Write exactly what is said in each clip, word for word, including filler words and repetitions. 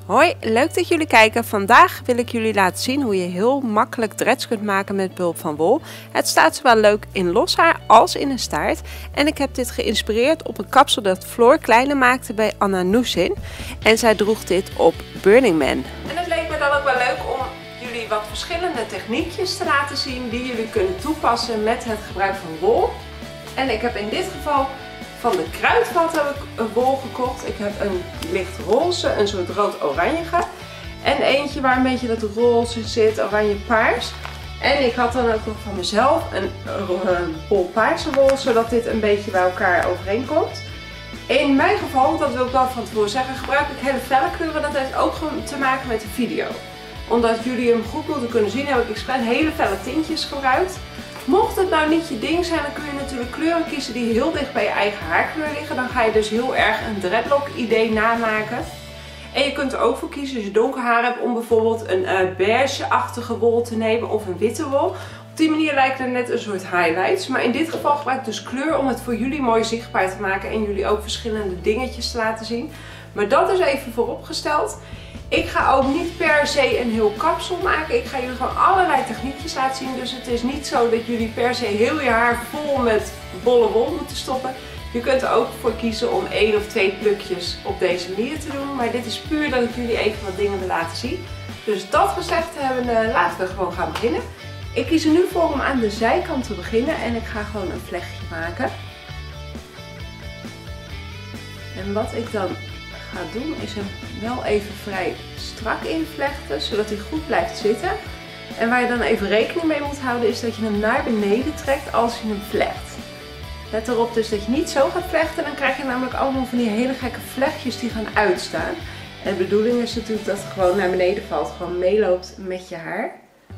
Hoi, leuk dat jullie kijken. Vandaag wil ik jullie laten zien hoe je heel makkelijk dreads kunt maken met behulp van wol. Het staat zowel leuk in los haar als in een staart. En ik heb dit geïnspireerd op een kapsel dat Floor Kleine maakte bij Anna Nussin. En zij droeg dit op Burning Man. En het leek me dan ook wel leuk om jullie wat verschillende techniekjes te laten zien die jullie kunnen toepassen met het gebruik van wol. En ik heb in dit geval van de Kruidvat heb ik een wol gekocht. Ik heb een licht roze, een soort rood-oranjige. En eentje waar een beetje dat roze zit, oranje-paars. En ik had dan ook nog van mezelf een, een bol paarse wol, zodat dit een beetje bij elkaar overeenkomt. In mijn geval, dat wil ik wel van tevoren zeggen, gebruik ik hele felle kleuren. Dat heeft ook gewoon te maken met de video. Omdat jullie hem goed moeten kunnen zien, heb ik expres hele felle tintjes gebruikt. Mocht het nou niet je ding zijn, dan kun je natuurlijk kleuren kiezen die heel dicht bij je eigen haarkleur liggen. Dan ga je dus heel erg een dreadlock idee namaken. En je kunt er ook voor kiezen als je donker haar hebt om bijvoorbeeld een uh, beige-achtige wol te nemen of een witte wol. Op die manier lijkt het net een soort highlights. Maar in dit geval gebruik ik dus kleur om het voor jullie mooi zichtbaar te maken en jullie ook verschillende dingetjes te laten zien. Maar dat is even vooropgesteld. Ik ga ook niet per se een heel kapsel maken. Ik ga jullie gewoon allerlei techniekjes laten zien. Dus het is niet zo dat jullie per se heel je haar vol met bolle wol moeten stoppen. Je kunt er ook voor kiezen om één of twee plukjes op deze manier te doen. Maar dit is puur dat ik jullie even wat dingen wil laten zien. Dus dat gezegd hebben, laten we gewoon gaan beginnen. Ik kies er nu voor om aan de zijkant te beginnen. En ik ga gewoon een vlechtje maken. En wat ik dan ga doen is hem wel even vrij strak invlechten, zodat hij goed blijft zitten. En waar je dan even rekening mee moet houden is dat je hem naar beneden trekt als je hem vlecht. Let erop dus dat je niet zo gaat vlechten, dan krijg je namelijk allemaal van die hele gekke vlechtjes die gaan uitstaan. En de bedoeling is natuurlijk dat het gewoon naar beneden valt, gewoon meeloopt met je haar.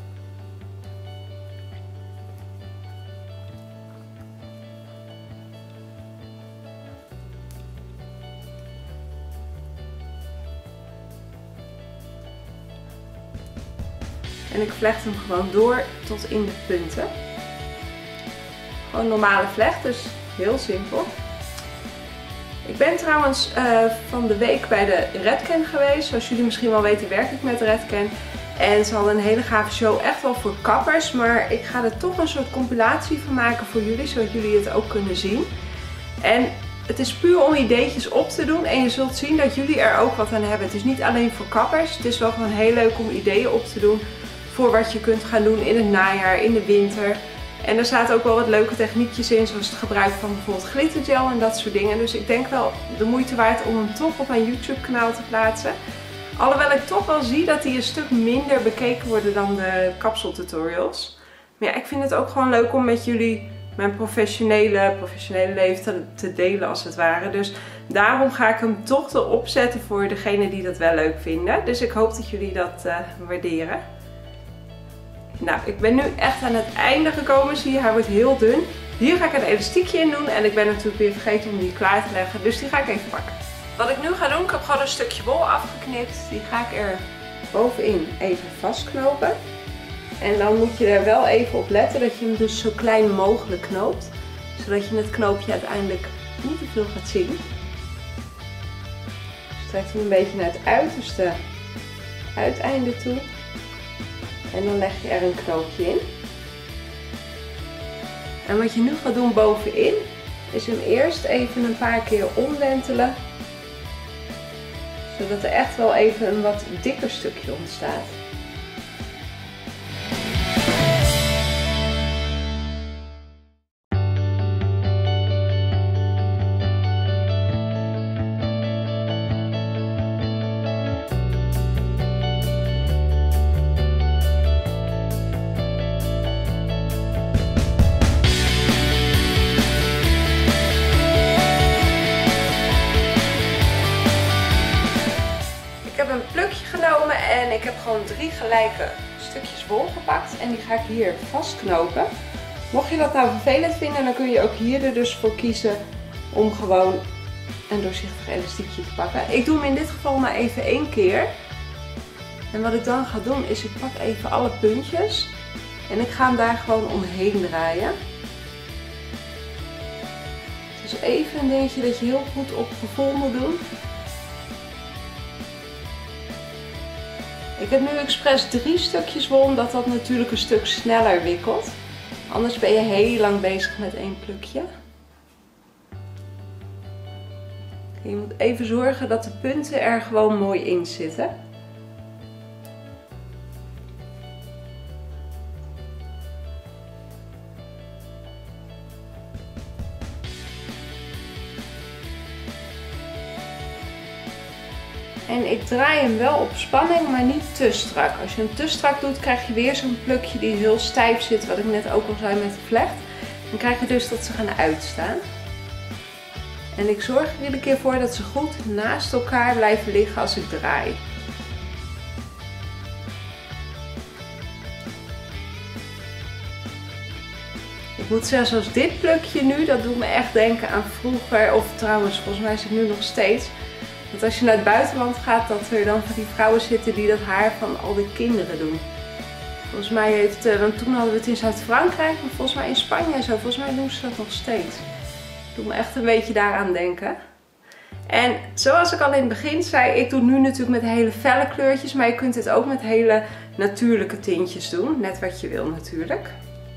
En ik vlecht hem gewoon door tot in de punten. Gewoon normale vlecht, dus heel simpel. Ik ben trouwens uh, van de week bij de Redken geweest. Zoals jullie misschien wel weten werk ik met Redken. En ze hadden een hele gave show, echt wel voor kappers. Maar ik ga er toch een soort compilatie van maken voor jullie, zodat jullie het ook kunnen zien. En het is puur om ideetjes op te doen en je zult zien dat jullie er ook wat aan hebben. Het is niet alleen voor kappers, het is wel gewoon heel leuk om ideeën op te doen voor wat je kunt gaan doen in het najaar, in de winter. En er zaten ook wel wat leuke techniekjes in, zoals het gebruik van bijvoorbeeld glittergel en dat soort dingen. Dus ik denk wel de moeite waard om hem toch op mijn YouTube kanaal te plaatsen. Alhoewel ik toch wel zie dat die een stuk minder bekeken worden dan de kapseltutorials. Maar ja, ik vind het ook gewoon leuk om met jullie mijn professionele, professionele leven te, te delen als het ware. Dus daarom ga ik hem toch erop zetten voor degenen die dat wel leuk vinden. Dus ik hoop dat jullie dat uh, waarderen. Nou, ik ben nu echt aan het einde gekomen. Zie je, hij wordt heel dun. Hier ga ik een elastiekje in doen. En ik ben natuurlijk weer vergeten om die klaar te leggen. Dus die ga ik even pakken. Wat ik nu ga doen, ik heb gewoon een stukje wol afgeknipt. Die ga ik er bovenin even vastknopen. En dan moet je er wel even op letten dat je hem dus zo klein mogelijk knoopt. Zodat je het knoopje uiteindelijk niet te veel gaat zien. Dus trek hem een beetje naar het uiterste uiteinde toe. En dan leg je er een knoopje in. En wat je nu gaat doen bovenin, is hem eerst even een paar keer omwentelen. Zodat er echt wel even een wat dikker stukje ontstaat. Een plukje genomen en ik heb gewoon drie gelijke stukjes wol gepakt en die ga ik hier vastknopen. Mocht je dat nou vervelend vinden, dan kun je ook hier er dus voor kiezen om gewoon een doorzichtig elastiekje te pakken. Ik doe hem in dit geval maar even één keer. En wat ik dan ga doen is, ik pak even alle puntjes en ik ga hem daar gewoon omheen draaien. Het is even een dingetje dat je heel goed op gevoel moet doen. Ik heb nu expres drie stukjes wol, omdat dat natuurlijk een stuk sneller wikkelt. Anders ben je heel lang bezig met één plukje. Je moet even zorgen dat de punten er gewoon mooi in zitten. En ik draai hem wel op spanning, maar niet te strak. Als je hem te strak doet, krijg je weer zo'n plukje die heel stijf zit, wat ik net ook al zei met de vlecht. Dan krijg je dus dat ze gaan uitstaan. En ik zorg er iedere keer voor dat ze goed naast elkaar blijven liggen als ik draai. Ik moet zeggen, zoals dit plukje nu, dat doet me echt denken aan vroeger. Of trouwens, volgens mij is het nu nog steeds. Dat als je naar het buitenland gaat, dat er dan van die vrouwen zitten die dat haar van al die kinderen doen. Volgens mij heeft, want toen hadden we het in Zuid-Frankrijk, maar volgens mij in Spanje en zo. Volgens mij doen ze dat nog steeds. Doet me echt een beetje daaraan denken. En zoals ik al in het begin zei, ik doe nu natuurlijk met hele felle kleurtjes, maar je kunt dit ook met hele natuurlijke tintjes doen. Net wat je wil natuurlijk.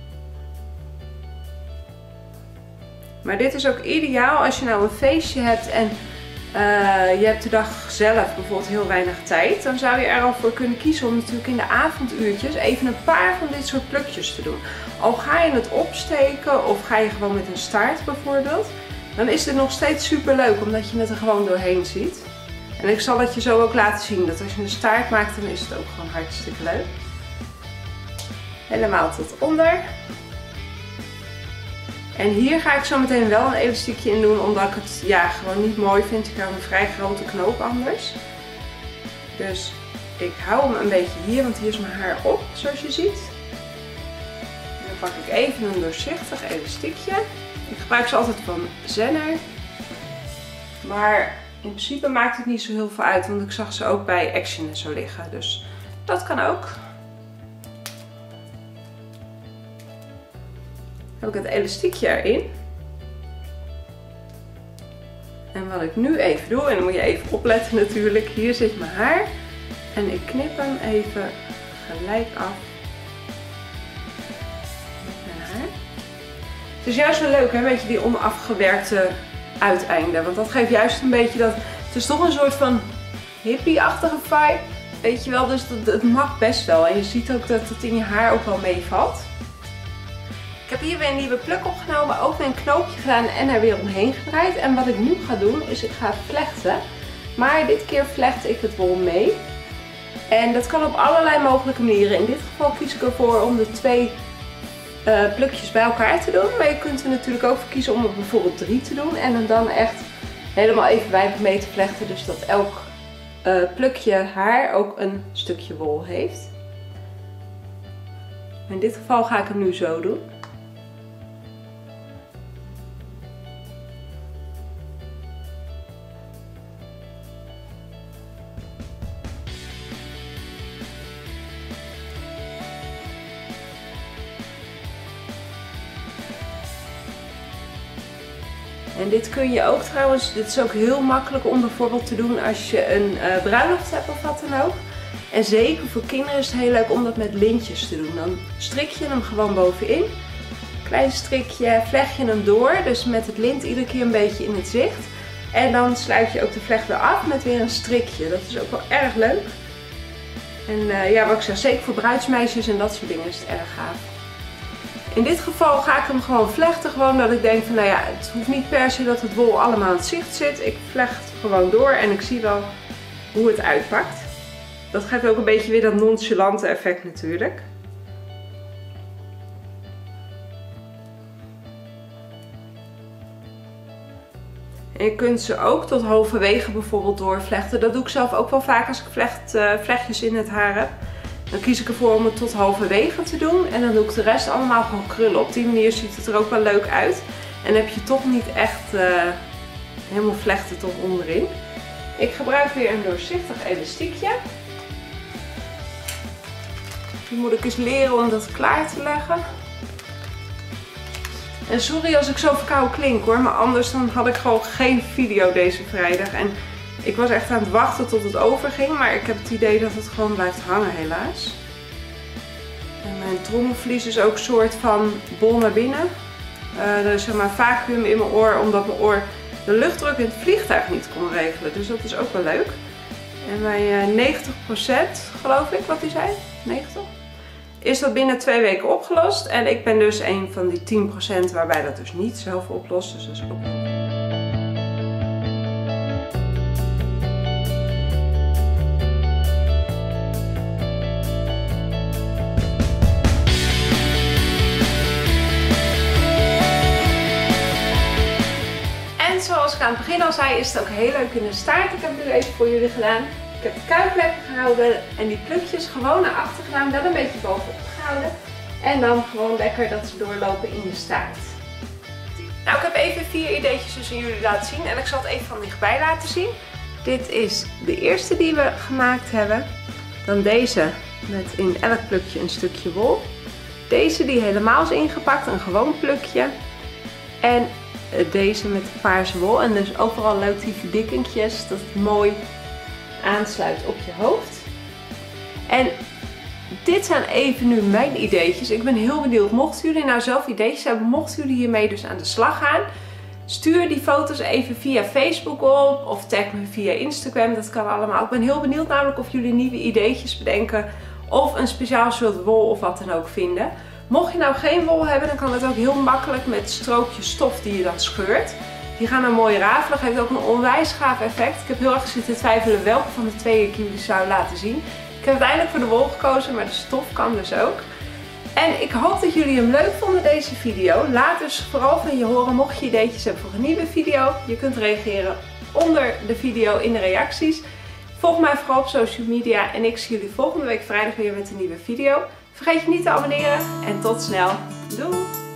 Maar dit is ook ideaal als je nou een feestje hebt en uh, je hebt de dag zelf bijvoorbeeld heel weinig tijd. Dan zou je er al voor kunnen kiezen om natuurlijk in de avonduurtjes even een paar van dit soort plukjes te doen. Al ga je het opsteken of ga je gewoon met een staart bijvoorbeeld, dan is dit nog steeds super leuk omdat je het er gewoon doorheen ziet. En ik zal het je zo ook laten zien dat als je een staart maakt, dan is het ook gewoon hartstikke leuk. Helemaal tot onder. En hier ga ik zo meteen wel een elastiekje in doen, omdat ik het ja, gewoon niet mooi vind. Ik hou een vrij grote knoop anders. Dus ik hou hem een beetje hier, want hier is mijn haar op, zoals je ziet. En dan pak ik even een doorzichtig elastiekje. Ik gebruik ze altijd van Zenner. Maar in principe maakt het niet zo heel veel uit, want ik zag ze ook bij Action en zo liggen. Dus dat kan ook. Heb ik het elastiekje erin. En wat ik nu even doe, en dan moet je even opletten natuurlijk, hier zit mijn haar. En ik knip hem even gelijk af met mijn haar. Het is juist wel leuk, hè, een beetje die onafgewerkte uiteinden. Want dat geeft juist een beetje dat, het is toch een soort van hippie-achtige vibe. Weet je wel, dus het, het mag best wel. En je ziet ook dat het in je haar ook wel meevalt. Ik heb hier weer een nieuwe pluk opgenomen, ook weer een knoopje gedaan en er weer omheen gedraaid. En wat ik nu ga doen is ik ga vlechten. Maar dit keer vlecht ik het wol mee. En dat kan op allerlei mogelijke manieren. In dit geval kies ik ervoor om de twee uh, plukjes bij elkaar te doen. Maar je kunt er natuurlijk ook voor kiezen om er bijvoorbeeld drie te doen. En er dan echt helemaal evenwijdig mee te vlechten. Dus dat elk uh, plukje haar ook een stukje wol heeft. In dit geval ga ik hem nu zo doen. En dit kun je ook trouwens, dit is ook heel makkelijk om bijvoorbeeld te doen als je een uh, bruiloft hebt of wat dan ook. En zeker voor kinderen is het heel leuk om dat met lintjes te doen. Dan strik je hem gewoon bovenin. Klein strikje, vlecht je hem door, dus met het lint iedere keer een beetje in het zicht. En dan sluit je ook de vlecht weer af met weer een strikje. Dat is ook wel erg leuk. En uh, ja, wat ik zeg, zeker voor bruidsmeisjes en dat soort dingen is het erg gaaf. In dit geval ga ik hem gewoon vlechten, gewoon dat ik denk van nou ja, het hoeft niet per se dat het wol allemaal in het zicht zit. Ik vlecht gewoon door en ik zie wel hoe het uitpakt. Dat geeft ook een beetje weer dat nonchalante effect natuurlijk. En je kunt ze ook tot halverwege bijvoorbeeld doorvlechten. Dat doe ik zelf ook wel vaak als ik vlecht, uh, vlechtjes in het haar heb. Dan kies ik ervoor om het tot halverwege te doen. En dan doe ik de rest allemaal gewoon krullen. Op die manier ziet het er ook wel leuk uit. En heb je toch niet echt uh, helemaal vlechten tot onderin. Ik gebruik weer een doorzichtig elastiekje. Die moet ik eens leren om dat klaar te leggen. En sorry als ik zo verkouden klink hoor. Maar anders dan had ik gewoon geen video deze vrijdag. En Ik was echt aan het wachten tot het overging, maar ik heb het idee dat het gewoon blijft hangen helaas. En mijn trommelvlies is ook een soort van bol naar binnen. Uh, er is zeg maar vacuüm in mijn oor, omdat mijn oor de luchtdruk in het vliegtuig niet kon regelen. Dus dat is ook wel leuk. En bij uh, negentig procent geloof ik wat hij zei, negentig, is dat binnen twee weken opgelost. En ik ben dus een van die tien procent waarbij dat dus niet zelf oplost. Dus dat is ook leuk. Zoals ik aan het begin al zei, is het ook heel leuk in de staart. Ik heb het nu even voor jullie gedaan. Ik heb de kuip lekker gehouden en die plukjes gewoon naar achter gedaan, wel een beetje bovenop gehouden. En dan gewoon lekker dat ze doorlopen in de staart. Nou, ik heb even vier ideetjes dus aan jullie laten zien en ik zal het even van dichtbij laten zien. Dit is de eerste die we gemaakt hebben. Dan deze met in elk plukje een stukje wol. Deze die helemaal is ingepakt, een gewoon plukje. En deze met paarse wol en dus overal leuk die verdikkingjes, dat het mooi aansluit op je hoofd. En dit zijn even nu mijn ideetjes. Ik ben heel benieuwd, mochten jullie nou zelf ideetjes hebben, mochten jullie hiermee dus aan de slag gaan, stuur die foto's even via Facebook op of tag me via Instagram, dat kan allemaal. Ik ben heel benieuwd namelijk of jullie nieuwe ideetjes bedenken of een speciaal soort wol of wat dan ook vinden. Mocht je nou geen wol hebben, dan kan het ook heel makkelijk met strookjes stof die je dan scheurt. Die gaan dan mooi rafelen, geeft ook een onwijs gaaf effect. Ik heb heel erg zitten twijfelen welke van de twee ik jullie zou laten zien. Ik heb uiteindelijk voor de wol gekozen, maar de stof kan dus ook. En ik hoop dat jullie hem leuk vonden, deze video. Laat dus vooral van je horen mocht je ideetjes hebben voor een nieuwe video. Je kunt reageren onder de video in de reacties. Volg mij vooral op social media en ik zie jullie volgende week vrijdag weer met een nieuwe video. Vergeet je niet te abonneren en tot snel. Doei!